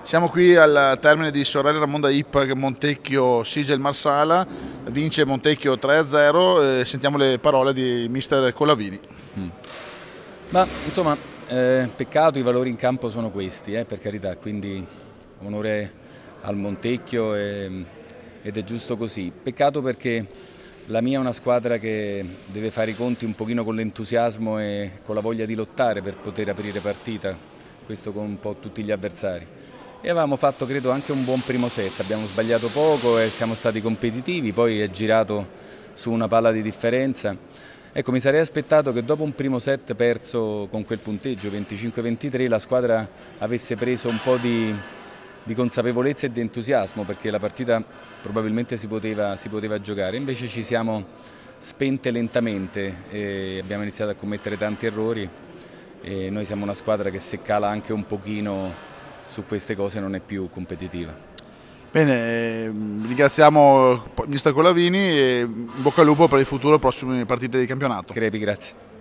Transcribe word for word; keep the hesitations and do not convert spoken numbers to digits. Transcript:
Siamo qui al termine di Sorelle Ramonda I P A G Montecchio Sigel Marsala, vince Montecchio tre a zero, e sentiamo le parole di mister Colavini. Mm. Ma insomma, eh, peccato, i valori in campo sono questi, eh, per carità, quindi onore al Montecchio e, ed è giusto così. Peccato perché la mia è una squadra che deve fare i conti un pochino con l'entusiasmo e con la voglia di lottare per poter aprire partita, questo con un po' tutti gli avversari. E avevamo fatto credo anche un buon primo set, abbiamo sbagliato poco e siamo stati competitivi, poi è girato su una palla di differenza. Ecco, mi sarei aspettato che dopo un primo set perso con quel punteggio venticinque a ventitré la squadra avesse preso un po' di, di consapevolezza e di entusiasmo, perché la partita probabilmente si poteva, si poteva giocare. Invece ci siamo spente lentamente e abbiamo iniziato a commettere tanti errori e noi siamo una squadra che se cala anche un pochino su queste cose non è più competitiva. Bene, ringraziamo il mister Colavini e in bocca al lupo per il futuro, prossime partite di campionato. Crepi, grazie.